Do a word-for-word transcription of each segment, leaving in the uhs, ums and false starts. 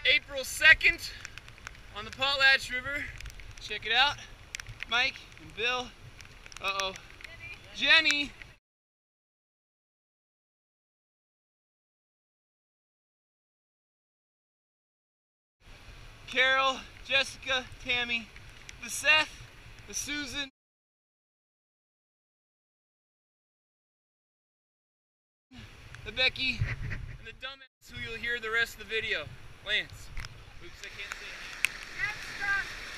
April second on the Potlatch River. Check it out. Mike and Bill. Uh-oh. Jenny. Jenny. Carol, Jessica, Tammy, the Seth, the Susan, the Becky, and the dumbass who you'll hear the rest of the video. Lance. Oops, I can't say it. Extra.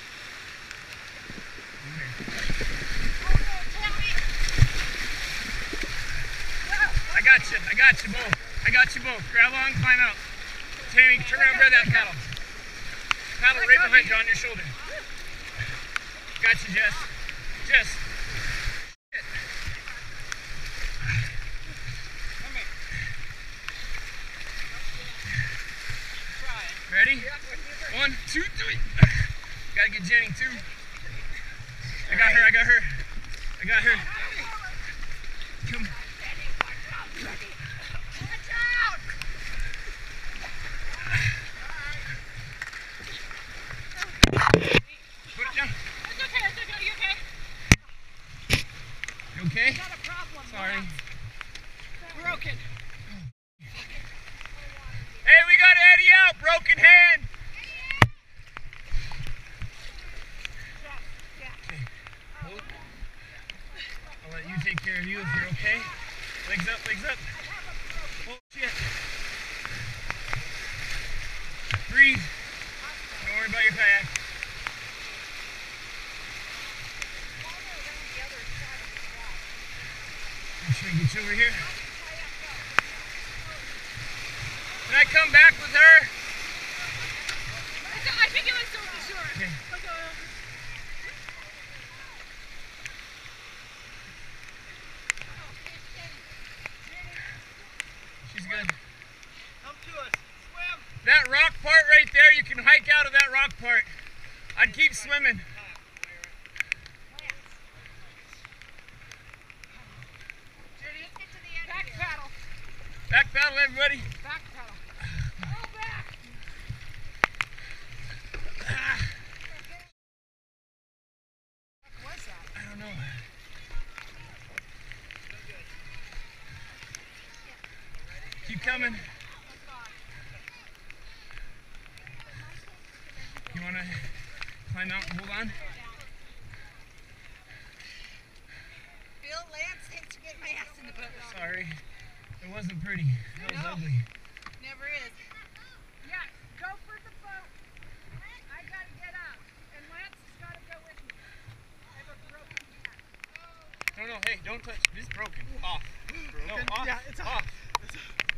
Oh no, Tammy. I got you. I got you both. I got you both. Grab on, climb out. Tammy, turn around, grab that paddle. Paddle right behind you on your shoulder. Got you, Jess. Jess. Shit. Come here. Ready? One, two, three. Gotta get Jenny too. I got her, I got her. I got her. Come. Put it down. It's okay, it's okay, you okay? You okay? I got a problem. Sorry. Broken. Hey, we got Eddie out, broken hand. Okay. Hold. I'll let you take care of you if you're okay. Legs up, legs up. Oh shit. Breathe. Don't worry about your kayak. I'm trying to get you over here. Can I come back with her? I think it was so sure. Okay. She's good. Come to us. Swim. That rock part right there, you can hike out of that rock part. I'd keep swimming. Back paddle. Back paddle, everybody. Back paddle. Oh, back. What was that? I don't know. Keep coming. You want to climb out and hold on? Bill, Lance, thanks for getting my ass in the boat. Sorry. It wasn't pretty. It was No. ugly. Never is. Yeah, go for the boat. I gotta get out. And Lance has gotta go with me. I have a broken hand. No, no, hey, don't touch. This is broken. Off. Broken? No, off. Yeah, it's off. off. It's off.